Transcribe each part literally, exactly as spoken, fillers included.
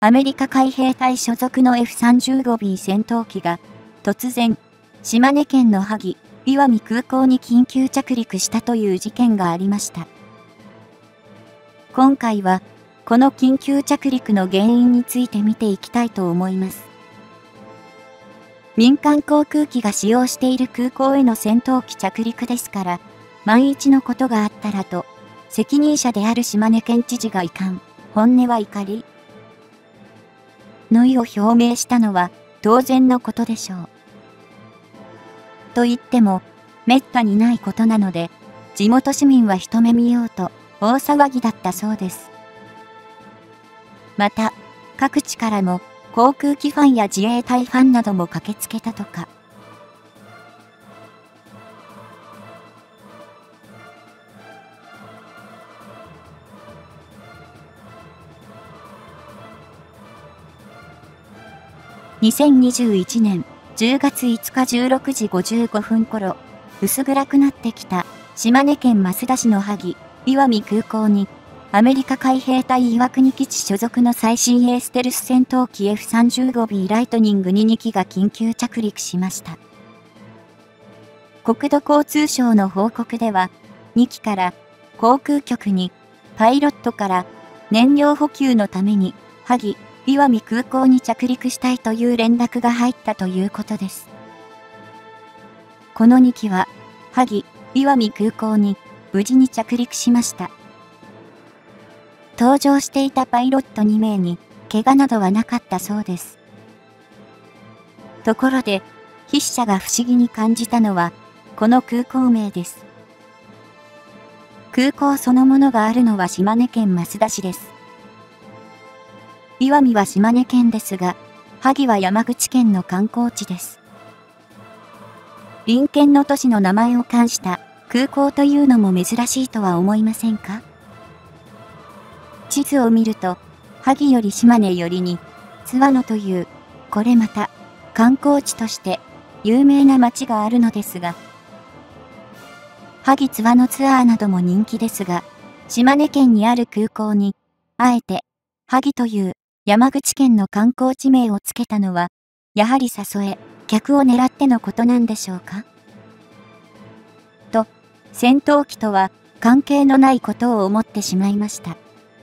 アメリカ海兵隊所属の エフさんじゅうごビー 戦闘機が、突然、島根県の萩、石見空港に緊急着陸したという事件がありました。今回は、この緊急着陸の原因について見ていきたいと思います。民間航空機が使用している空港への戦闘機着陸ですから、万一のことがあったらと、責任者である島根県知事が遺憾、本音は怒りの意を表明したのは当然のことでしょう。と言っても、滅多にないことなので、地元市民は一目見ようと大騒ぎだったそうです。また、各地からも航空機ファンや自衛隊ファンなども駆けつけたとか。にせんにじゅういちねんじゅうがついつかじゅうろくじごじゅうごふん頃、薄暗くなってきた島根県益田市の萩、石見空港に、アメリカ海兵隊岩国基地所属の最新鋭ステルス戦闘機 エフさんじゅうごビー ライトニングににきが緊急着陸しました。国土交通省の報告では、にきから航空局にパイロットから燃料補給のために萩、石見空港に着陸したいという連絡が入ったということです。このにきは萩、石見空港に無事に着陸しました。搭乗していたパイロットにめいに怪我などはなかったそうです。ところで、筆者が不思議に感じたのは、この空港名です。空港そのものがあるのは島根県益田市です。石見は島根県ですが、萩は山口県の観光地です。隣県の都市の名前を冠した空港というのも珍しいとは思いませんか？地図を見ると、萩より島根よりに、津和野という、これまた、観光地として有名な町があるのですが、萩津和野ツアーなども人気ですが、島根県にある空港に、あえて、萩という山口県の観光地名をつけたのは、やはり誘え、客を狙ってのことなんでしょうか？と、戦闘機とは関係のないことを思ってしまいました。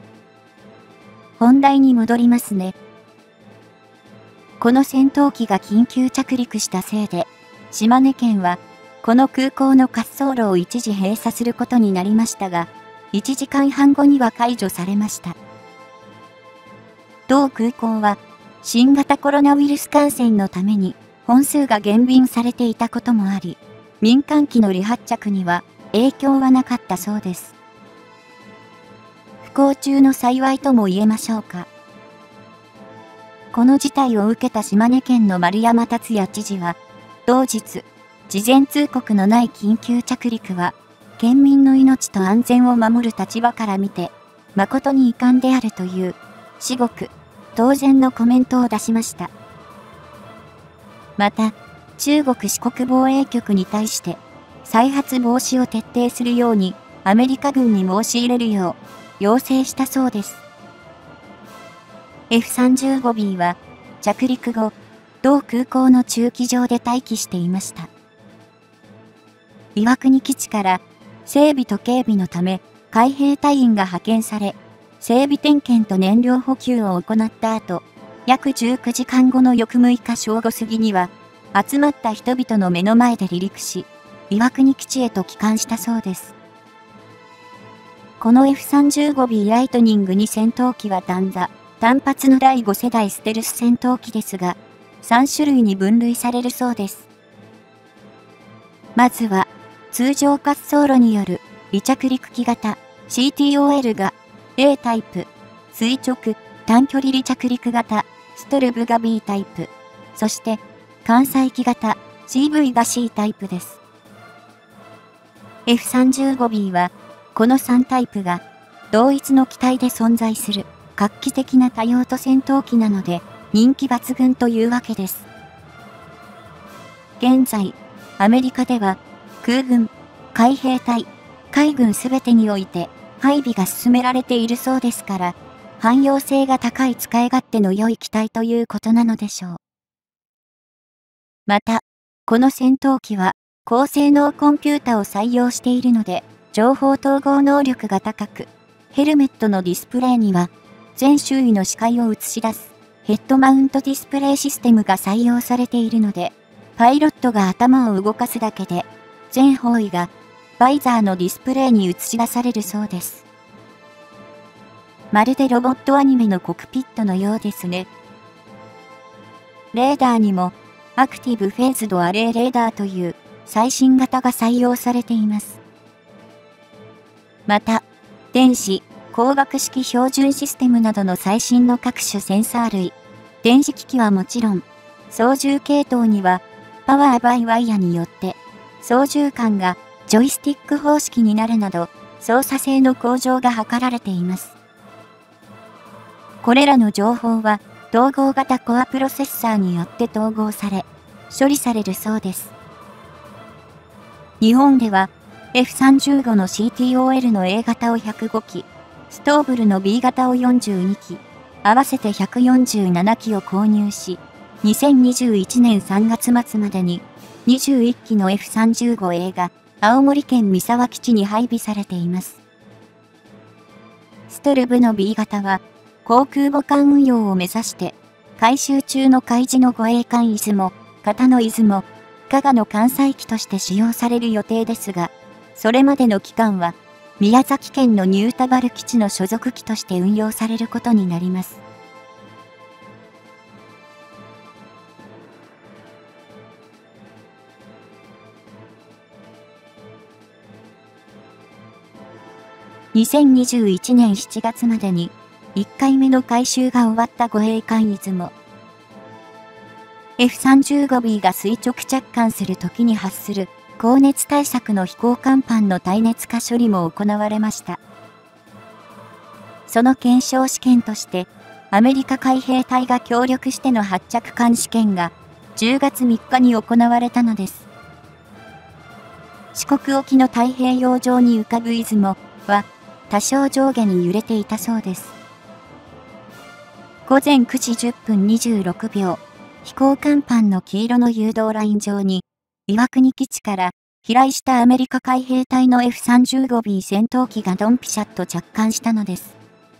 本題に戻りますね。この戦闘機が緊急着陸したせいで、島根県は、この空港の滑走路を一時閉鎖することになりましたが、いちじかんはんごには解除されました。同空港は、新型コロナウイルス感染のために本数が減便されていたこともあり、民間機の離発着には影響はなかったそうです。不幸中の幸いとも言えましょうか。この事態を受けた島根県の丸山達也知事は、同日、事前通告のない緊急着陸は、県民の命と安全を守る立場から見て、誠に遺憾であるという、至極、当然のコメントを出しました。また、中国四国防衛局に対して、再発防止を徹底するように、アメリカ軍に申し入れるよう、要請したそうです。エフさんじゅうごビー は、着陸後、同空港の駐機場で待機していました。岩国基地から、整備と警備のため、海兵隊員が派遣され、整備点検と燃料補給を行った後、約じゅうくじかんごの翌むいか正午過ぎには、集まった人々の目の前で離陸し、岩国基地へと帰還したそうです。この エフさんじゅうごビー ライトニングに戦闘機は単座、単発のだいご世代ステルス戦闘機ですが、さんしゅるいに分類されるそうです。まずは、通常滑走路による離着陸機型 シーティーオーエル が A タイプ、垂直短距離離着陸型ストルブが B タイプ、そして艦載機型 シーブイ が C タイプです。エフさんじゅうごビー はこのさんタイプが同一の機体で存在する画期的な多用途戦闘機なので人気抜群というわけです。現在、アメリカでは空軍、海兵隊、海軍すべてにおいて配備が進められているそうですから、 汎用性が高い使い勝手の良い機体ということなのでしょう。また、この戦闘機は高性能コンピュータを採用しているので、情報統合能力が高く、ヘルメットのディスプレイには全周囲の視界を映し出すヘッドマウントディスプレイシステムが採用されているので、パイロットが頭を動かすだけで、全方位がバイザーのディスプレイに映し出されるそうです。まるでロボットアニメのコクピットのようですね。レーダーにもアクティブフェーズドアレイレーダーという最新型が採用されています。また、電子、光学式標準システムなどの最新の各種センサー類、電子機器はもちろん、操縦系統にはパワーバイワイヤによって操縦桿がジョイスティック方式になるなど操作性の向上が図られています。これらの情報は統合型コアプロセッサーによって統合され、処理されるそうです。日本では エフさんじゅうご の シーティーオーエル の A 型をひゃくごき、ストーブルの B 型をよんじゅうにき、合わせてひゃくよんじゅうななきを購入し、にせんにじゅういちねんさんがつ末までににじゅういっきの エフさんじゅうごエー が青森県三沢基地に配備されています。ストルブの B 型は航空母艦運用を目指して改修中の海自の護衛艦出雲、片野出雲、加賀の艦載機として使用される予定ですが、それまでの期間は宮崎県の新田原基地の所属機として運用されることになります。にせんにじゅういちねんしちがつまでにいっかいめの改修が終わった護衛艦出雲。エフさんじゅうごビー が垂直着艦するときに発する高熱対策の飛行甲板の耐熱化処理も行われました。その検証試験として、アメリカ海兵隊が協力しての発着艦試験がじゅうがつみっかに行われたのです。四国沖の太平洋上に浮かぶ出雲は多少上下に揺れていたそうです。ごぜんくじじゅっぷんにじゅうろくびょう、飛行甲板の黄色の誘導ライン上に、岩国基地から飛来したアメリカ海兵隊の エフさんじゅうごビー 戦闘機がドンピシャッと着艦したのです。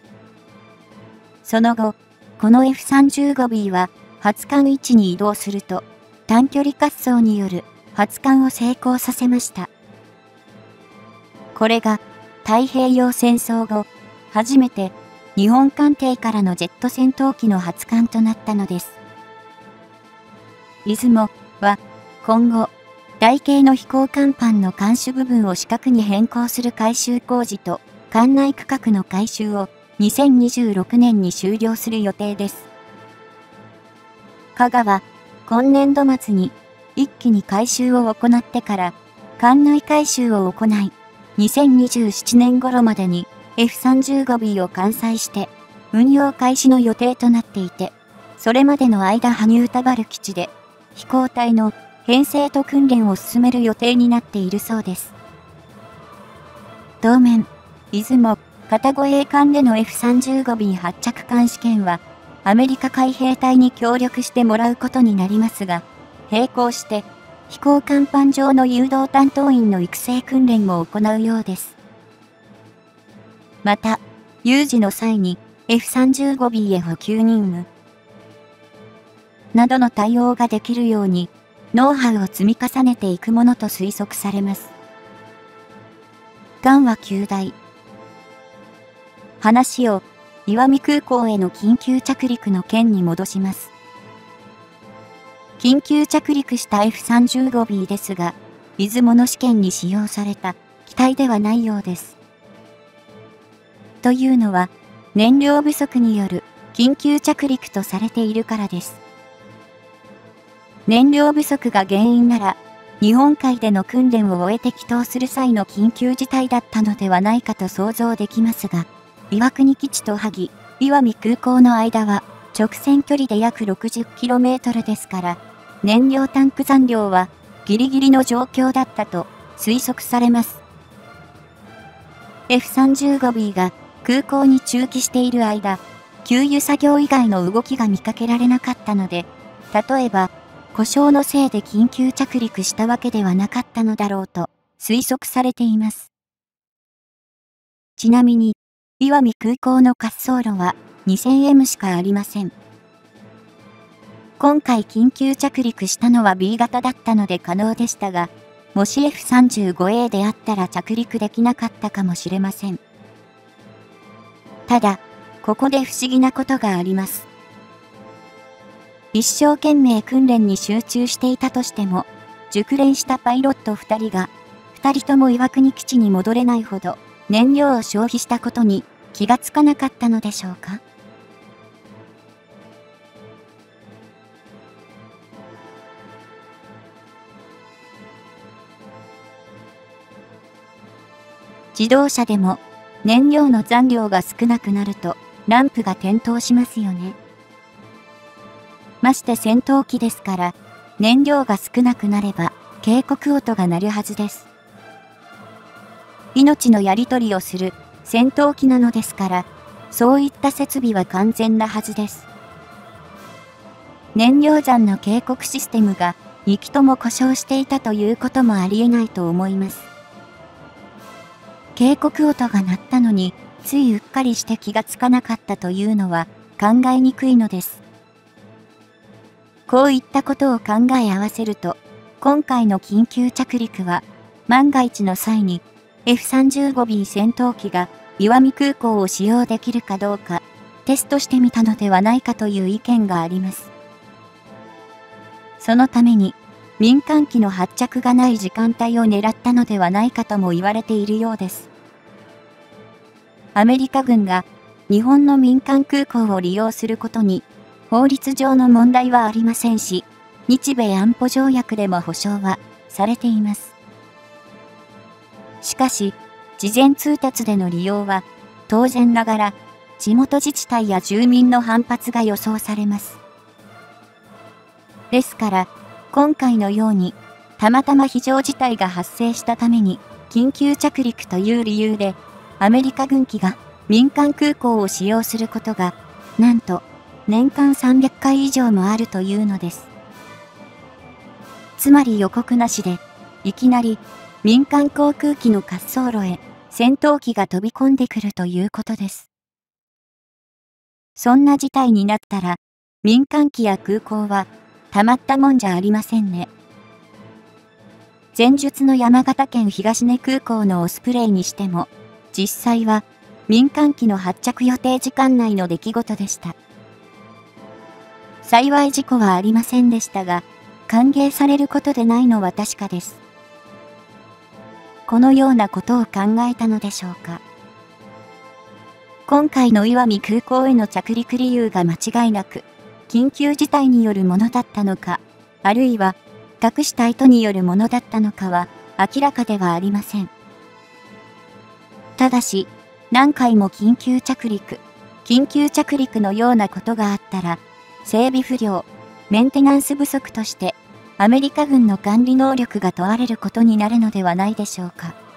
その後、この エフさんじゅうごビー は発艦位置に移動すると、短距離滑走による発艦を成功させました。これが太平洋戦争後、初めて日本艦艇からのジェット戦闘機の発艦となったのです。出雲は今後、台形の飛行甲板の艦首部分を四角に変更する改修工事と艦内区画の改修をにせんにじゅうろくねんに終了する予定です。加賀は今年度末に一気に改修を行ってから艦内改修を行い、にせんにじゅうななねん頃までに エフさんじゅうごビー を完済して運用開始の予定となっていて、それまでの間羽生田原基地で飛行隊の編成と訓練を進める予定になっているそうです。当面、出雲、片護衛艦での エフさんじゅうごビー 発着艦試験は、アメリカ海兵隊に協力してもらうことになりますが、並行して、飛行甲板上の誘導担当員の育成訓練も行うようです。また、有事の際に エフさんじゅうごビー へ補給任務などの対応ができるように、ノウハウを積み重ねていくものと推測されます。艦はきゅうだい。話を石見空港への緊急着陸の件に戻します。緊急着陸した エフさんじゅうごビー ですが、出雲の試験に使用された機体ではないようです。というのは、燃料不足による緊急着陸とされているからです。燃料不足が原因なら、日本海での訓練を終えて帰島する際の緊急事態だったのではないかと想像できますが、岩国基地と萩、石見空港の間は直線距離で約 ろくじゅっキロメートル ですから、燃料タンク残量はギリギリの状況だったと推測されます。エフさんじゅうごビー が空港に駐機している間、給油作業以外の動きが見かけられなかったので、例えば、故障のせいで緊急着陸したわけではなかったのだろうと推測されています。ちなみに、石見空港の滑走路は にせんエム しかありません。今回緊急着陸したのは ビー 型だったので可能でしたが、もし エフさんじゅうごエー であったら着陸できなかったかもしれません。ただ、ここで不思議なことがあります。一生懸命訓練に集中していたとしても、熟練したパイロットふたりが、ふたりとも岩国基地に戻れないほど燃料を消費したことに気がつかなかったのでしょうか。自動車でも燃料の残量が少なくなるとランプが点灯しますよね。まして戦闘機ですから、燃料が少なくなれば警告音が鳴るはずです。命のやり取りをする戦闘機なのですから、そういった設備は完全なはずです。燃料残の警告システムがに機とも故障していたということもありえないと思います。警告音が鳴ったのに、ついうっかりして気がつかなかったというのは考えにくいのです。こういったことを考え合わせると、今回の緊急着陸は、万が一の際に エフさんじゅうごビー 戦闘機が石見空港を使用できるかどうか、テストしてみたのではないかという意見があります。そのために、民間機の発着がない時間帯を狙ったのではないかとも言われているようです。アメリカ軍が日本の民間空港を利用することに法律上の問題はありませんし、日米安保条約でも保障はされています。しかし、事前通達での利用は当然ながら地元自治体や住民の反発が予想されます。ですから、今回のようにたまたま非常事態が発生したために緊急着陸という理由でアメリカ軍機が民間空港を使用することがなんと年間さんびゃっかい以上もあるというのです。つまり予告なしでいきなり民間航空機の滑走路へ戦闘機が飛び込んでくるということです。そんな事態になったら民間機や空港はたまったもんじゃありませんね。前述の山形県東根空港のオスプレイにしても、実際は民間機の発着予定時間内の出来事でした。幸い事故はありませんでしたが、歓迎されることでないのは確かです。このようなことを考えたのでしょうか。今回の石見空港への着陸理由が間違いなく、緊急事態によるものだったのか、あるいは隠した意図によるものだったのかは明らかではありません。ただし、何回も緊急着陸、緊急着陸のようなことがあったら、整備不良、メンテナンス不足として、アメリカ軍の管理能力が問われることになるのではないでしょうか。